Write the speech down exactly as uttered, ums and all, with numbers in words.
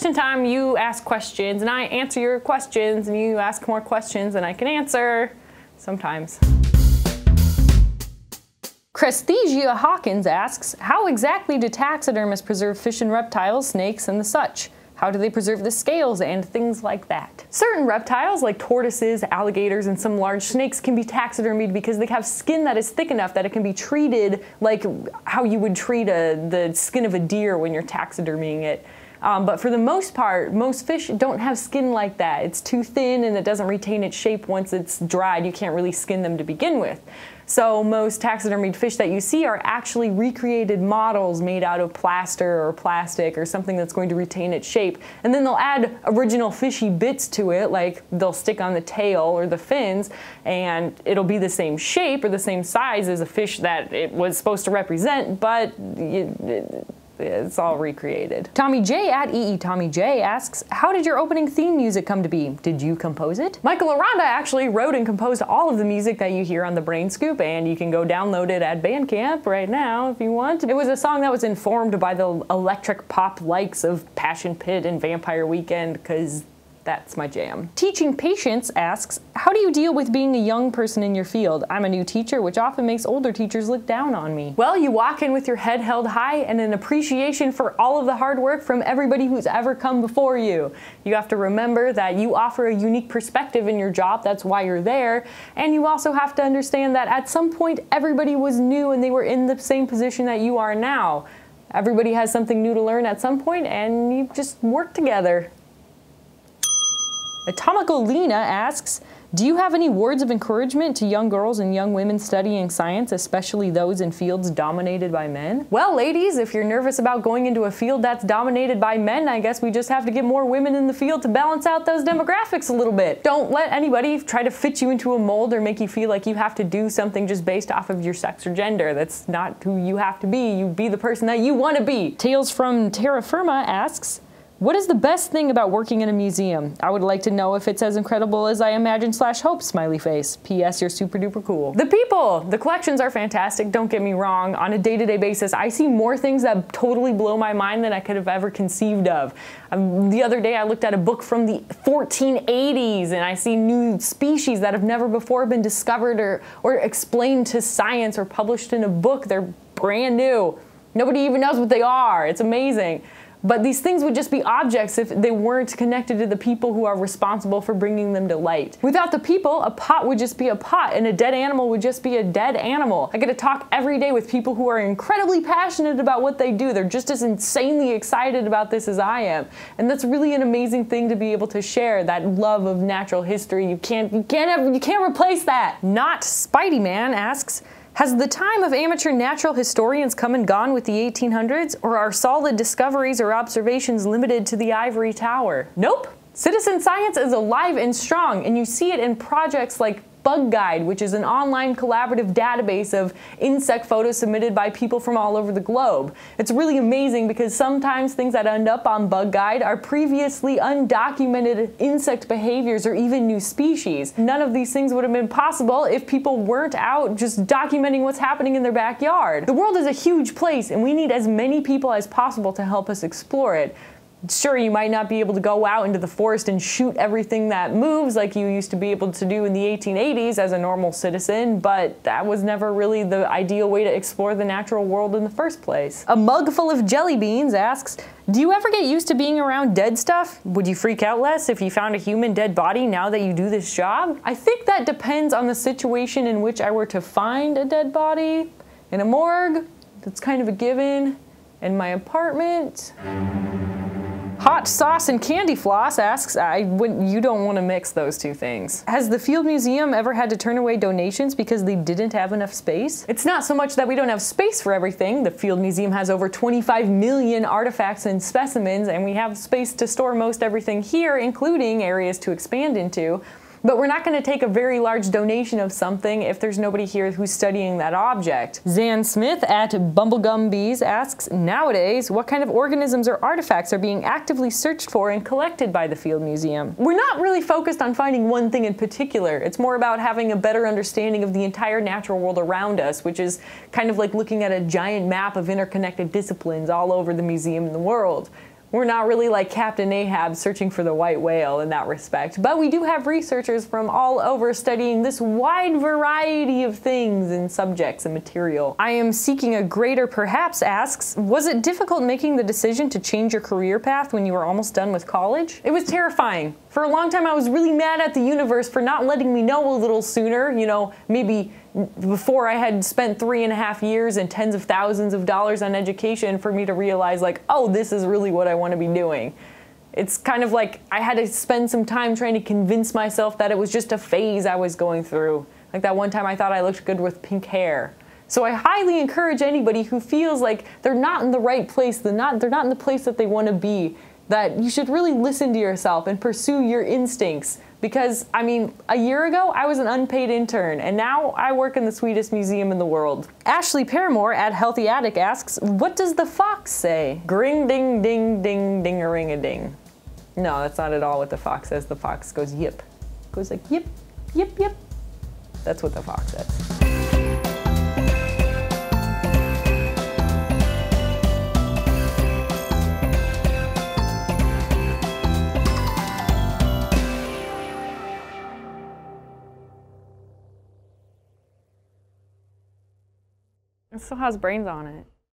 question time. You ask questions and I answer your questions, and you ask more questions and I can answer. Sometimes. Cresthesia Hawkins asks, how exactly do taxidermists preserve fish and reptiles, snakes, and the such? How do they preserve the scales and things like that? Certain reptiles, like tortoises, alligators, and some large snakes, can be taxidermied because they have skin that is thick enough that it can be treated like how you would treat a, the skin of a deer when you're taxidermying it. Um, but for the most part, most fish don't have skin like that. It's too thin and it doesn't retain its shape once it's dried. You can't really skin them to begin with. So most taxidermied fish that you see are actually recreated models made out of plaster or plastic or something that's going to retain its shape. And then they'll add original fishy bits to it, like they'll stick on the tail or the fins, and it'll be the same shape or the same size as a fish that it was supposed to represent, but it, it, it's all recreated. Tommy J at E E Tommy J asks, how did your opening theme music come to be? Did you compose it? Michael Aranda actually wrote and composed all of the music that you hear on the Brain Scoop, and you can go download it at Bandcamp right now if you want. It was a song that was informed by the electric pop likes of Passion Pit and Vampire Weekend, because that's my jam. Teaching Patience asks, how do you deal with being a young person in your field? I'm a new teacher, which often makes older teachers look down on me. Well, you walk in with your head held high and an appreciation for all of the hard work from everybody who's ever come before you. You have to remember that you offer a unique perspective in your job, that's why you're there, and you also have to understand that at some point everybody was new and they were in the same position that you are now. Everybody has something new to learn at some point, and you just work together. Atomical Lena asks, do you have any words of encouragement to young girls and young women studying science, especially those in fields dominated by men? Well, ladies, if you're nervous about going into a field that's dominated by men, I guess we just have to get more women in the field to balance out those demographics a little bit. Don't let anybody try to fit you into a mold or make you feel like you have to do something just based off of your sex or gender. That's not who you have to be. You be the person that you want to be. Tales from Terra Firma asks, what is the best thing about working in a museum? I would like to know if it's as incredible as I imagine slash hope, smiley face. P S You're super duper cool. The people! The collections are fantastic, don't get me wrong. On a day-to-day basis, I see more things that totally blow my mind than I could have ever conceived of. Um, the other day I looked at a book from the fourteen eighties and I see new species that have never before been discovered or, or explained to science or published in a book. They're brand new. Nobody even knows what they are. It's amazing. But these things would just be objects if they weren't connected to the people who are responsible for bringing them to light. Without the people, a pot would just be a pot, and a dead animal would just be a dead animal. I get to talk every day with people who are incredibly passionate about what they do. They're just as insanely excited about this as I am. And that's really an amazing thing to be able to share, that love of natural history. You can't, you can't, have, you can't replace that. Not Spidey Man asks, has the time of amateur natural historians come and gone with the eighteen hundreds, or are solid discoveries or observations limited to the ivory tower? Nope. Citizen science is alive and strong, and you see it in projects like Bug Guide, which is an online collaborative database of insect photos submitted by people from all over the globe. It's really amazing because sometimes things that end up on Bug Guide are previously undocumented insect behaviors or even new species. None of these things would have been possible if people weren't out just documenting what's happening in their backyard. The world is a huge place, and we need as many people as possible to help us explore it. Sure, you might not be able to go out into the forest and shoot everything that moves like you used to be able to do in the eighteen eighties as a normal citizen, but that was never really the ideal way to explore the natural world in the first place. A mug full of jelly beans asks, do you ever get used to being around dead stuff? Would you freak out less if you found a human dead body now that you do this job? I think that depends on the situation in which I were to find a dead body. In a morgue, that's kind of a given. In my apartment. Hot Sauce and Candy Floss asks, I wouldn't, you don't want to mix those two things. Has the Field Museum ever had to turn away donations because they didn't have enough space? It's not so much that we don't have space for everything. The Field Museum has over twenty-five million artifacts and specimens, and we have space to store most everything here, including areas to expand into. But we're not going to take a very large donation of something if there's nobody here who's studying that object. Zan Smith at Bumblegum Bees asks, nowadays, what kind of organisms or artifacts are being actively searched for and collected by the Field Museum? We're not really focused on finding one thing in particular. It's more about having a better understanding of the entire natural world around us, which is kind of like looking at a giant map of interconnected disciplines all over the museum and the world. we're not really like Captain Ahab searching for the white whale in that respect. But we do have researchers from all over studying this wide variety of things and subjects and material. I am seeking a greater perhaps asks, was it difficult making the decision to change your career path when you were almost done with college? It was terrifying. For a long time I was really mad at the universe for not letting me know a little sooner, you know, maybe before I had spent three and a half years and tens of thousands of dollars on education for me to realize like, oh, this is really what I want to be doing. It's kind of like I had to spend some time trying to convince myself that it was just a phase I was going through. Like that one time I thought I looked good with pink hair. So I highly encourage anybody who feels like they're not in the right place, they're not, they're not in the place that they want to be, that you should really listen to yourself and pursue your instincts. Because, I mean, a year ago, I was an unpaid intern, and now I work in the sweetest museum in the world. Ashley Paramore at Healthy Attic asks, what does the fox say? Gring ding ding ding ding-a-ring-a-ding. No, that's not at all what the fox says. The fox goes yip. Goes like yip, yip, yip. That's what the fox says. It still has brains on it.